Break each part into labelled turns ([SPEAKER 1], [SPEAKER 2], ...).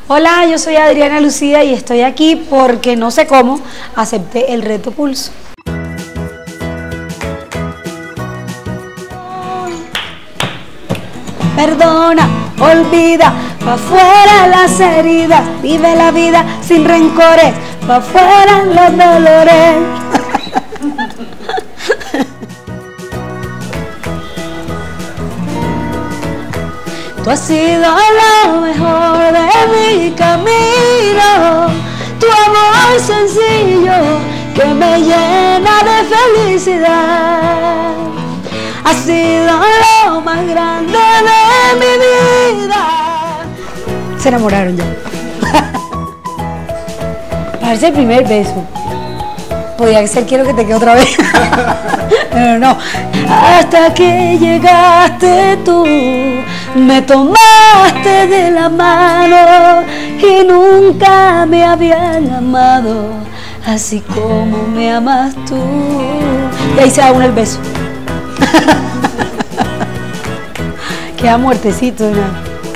[SPEAKER 1] Hola, yo soy Adriana Lucía y estoy aquí porque no sé cómo acepté el reto Pulso. Perdona, olvida, pa' fuera las heridas, vive la vida sin rencores, pa' fuera los dolores. Tú has sido lo mejor de mi camino, tu amor sencillo que me llena de felicidad. Has sido lo más grande de mi vida. Se enamoraron ya. Parece el primer beso. Podría ser quiero que te quede otra vez. No. Hasta que llegaste tú, me tomaste de la mano y nunca me habían amado así como me amas tú. Y ahí se da uno el beso. Queda muertecito, ¿no?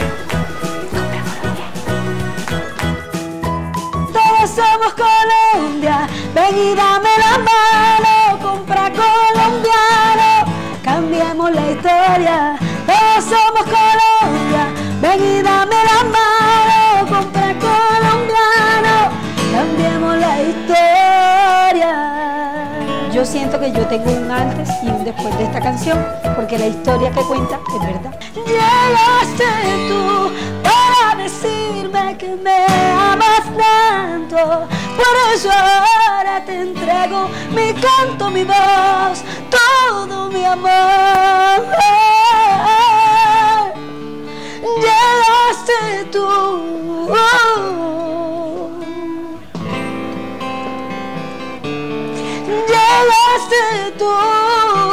[SPEAKER 1] Todos somos Colombia, ven y dame la mano, compra colombiano, cambiemos la historia. Todos somos Colombia, ven y dame la mano, compra colombiano, cambiemos la historia. Yo siento que yo tengo un antes y un después de esta canción, porque la historia que cuenta es verdad. Llegaste tú para decirme que me amas tanto, por eso ahora te entrego mi canto, mi voz, todo mi amor. Llegaste tú. Llegaste tú.